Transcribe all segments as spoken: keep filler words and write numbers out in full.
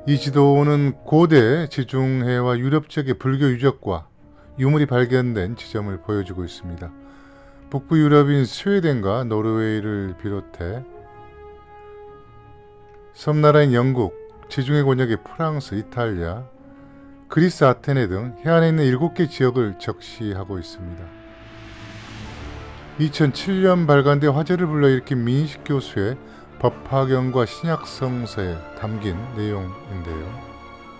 이 지도는 고대 지중해와 유럽 지역의 불교 유적과 유물이 발견된 지점을 보여주고 있습니다. 북부 유럽인 스웨덴과 노르웨이를 비롯해 섬나라인 영국, 지중해 권역의 프랑스, 이탈리아, 그리스 아테네 등 해안에 있는 일곱 개 지역을 적시하고 있습니다. 이천칠 년 발간돼 화제를 불러일으킨 민식 교수의 법화경과 신약성서에 담긴 내용인데요.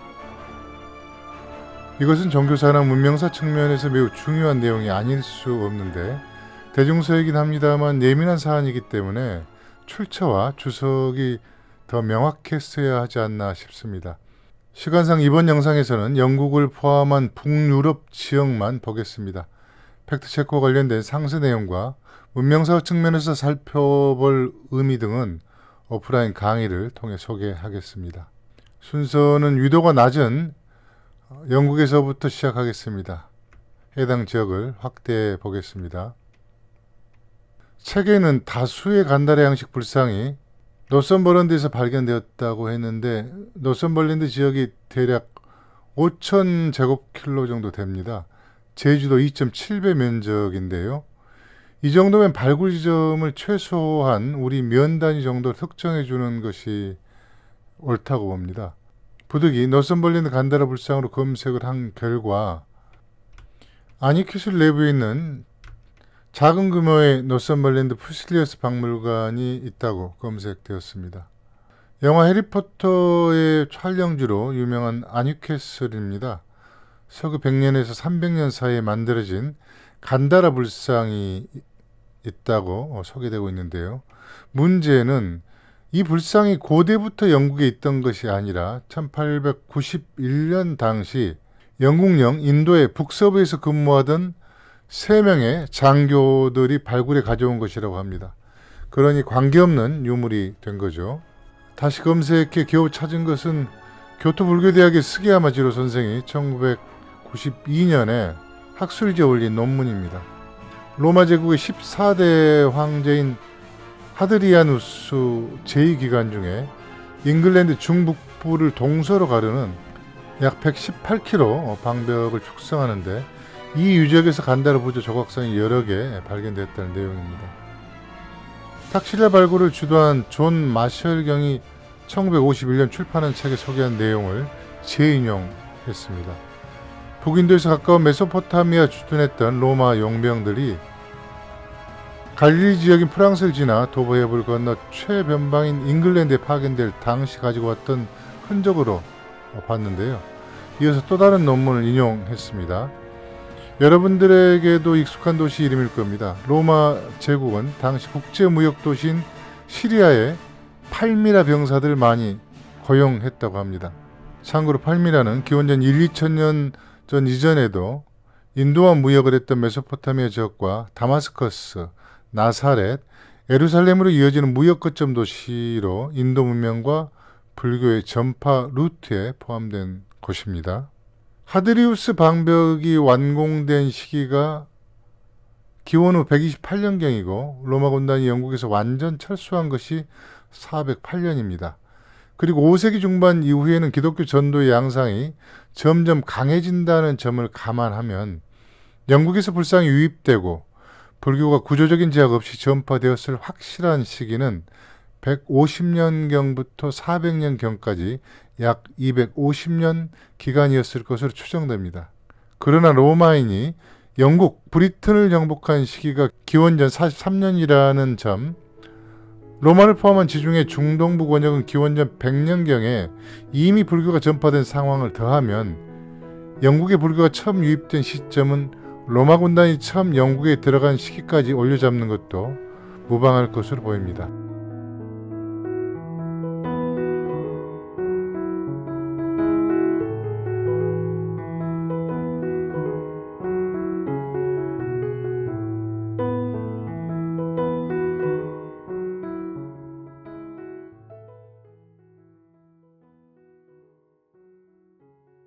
이것은 종교사나 문명사 측면에서 매우 중요한 내용이 아닐 수 없는데 대중서이긴 합니다만 예민한 사안이기 때문에 출처와 주석이 더 명확했어야 하지 않나 싶습니다. 시간상 이번 영상에서는 영국을 포함한 북유럽 지역만 보겠습니다. 팩트체크와 관련된 상세 내용과 문명사 측면에서 살펴볼 의미 등은 오프라인 강의를 통해 소개하겠습니다. 순서는 위도가 낮은 영국에서부터 시작하겠습니다. 해당 지역을 확대해 보겠습니다. 책에는 다수의 간다라 양식 불상이 노선버랜드에서 발견되었다고 했는데 노선버랜드 지역이 대략 오천 제곱킬로 정도 됩니다. 제주도 이 점 칠 배 면적인데요. 이 정도면 발굴 지점을 최소한 우리 면 단위 정도로 특정해 주는 것이 옳다고 봅니다. 부득이 노선버랜드 간다라 불상으로 검색을 한 결과 아니큐슬 내부에 있는 작은 규모의 노선버랜드 푸실리어스 박물관이 있다고 검색되었습니다. 영화 해리포터의 촬영지로 유명한 아니캐슬입니다. 서기 백 년에서 삼백 년 사이에 만들어진 간다라 불상이 있다고 소개되고 있는데요. 문제는 이 불상이 고대부터 영국에 있던 것이 아니라 천팔백구십일 년 당시 영국령 인도의 북서부에서 근무하던 세 명의 장교들이 발굴해 가져온 것이라고 합니다. 그러니 관계없는 유물이 된 거죠. 다시 검색해 겨우 찾은 것은 교토불교대학의 스게야마 지로 선생이 천구백구십이 년에 학술지에 올린 논문입니다. 로마 제국의 십사 대 황제인 하드리아누스 제이 기간 중에 잉글랜드 중북부를 동서로 가르는 약 백십팔 킬로미터 방벽을 축성하는데 이 유적에서 간다라 부조 조각상이 여러 개 발견됐다는 내용입니다. 탁실라 발굴을 주도한 존 마셜 경이 천구백오십일 년 출판한 책에 소개한 내용을 재인용했습니다. 북인도에서 가까운 메소포타미아 주둔했던 로마 용병들이 갈릴리 지역인 프랑스를 지나 도보 해협을 건너 최변방인 잉글랜드에 파견될 당시 가지고 왔던 흔적으로 봤는데요. 이어서 또 다른 논문을 인용했습니다. 여러분들에게도 익숙한 도시 이름일 겁니다. 로마 제국은 당시 국제무역도시인 시리아에 팔미라 병사들을 많이 고용했다고 합니다. 참고로 팔미라는 기원전 일, 이천 년 전 이전에도 인도와 무역을 했던 메소포타미아 지역과 다마스커스, 나사렛, 예루살렘으로 이어지는 무역 거점 도시로 인도 문명과 불교의 전파 루트에 포함된 곳입니다. 하드리우스 방벽이 완공된 시기가 기원 후 백이십팔 년경이고 로마 군단이 영국에서 완전 철수한 것이 사백팔 년입니다. 그리고 오 세기 중반 이후에는 기독교 전도의 양상이 점점 강해진다는 점을 감안하면 영국에서 불상이 유입되고 불교가 구조적인 제약 없이 전파되었을 확실한 시기는 백오십 년경부터 사백 년경까지 약 이백오십 년 기간이었을 것으로 추정됩니다. 그러나 로마인이 영국, 브리튼을 정복한 시기가 기원전 사십삼 년이라는 점, 로마를 포함한 지중해 중동부 권역은 기원전 백 년경에 이미 불교가 전파된 상황을 더하면 영국의 불교가 처음 유입된 시점은 로마 군단이 처음 영국에 들어간 시기까지 올려잡는 것도 무방할 것으로 보입니다.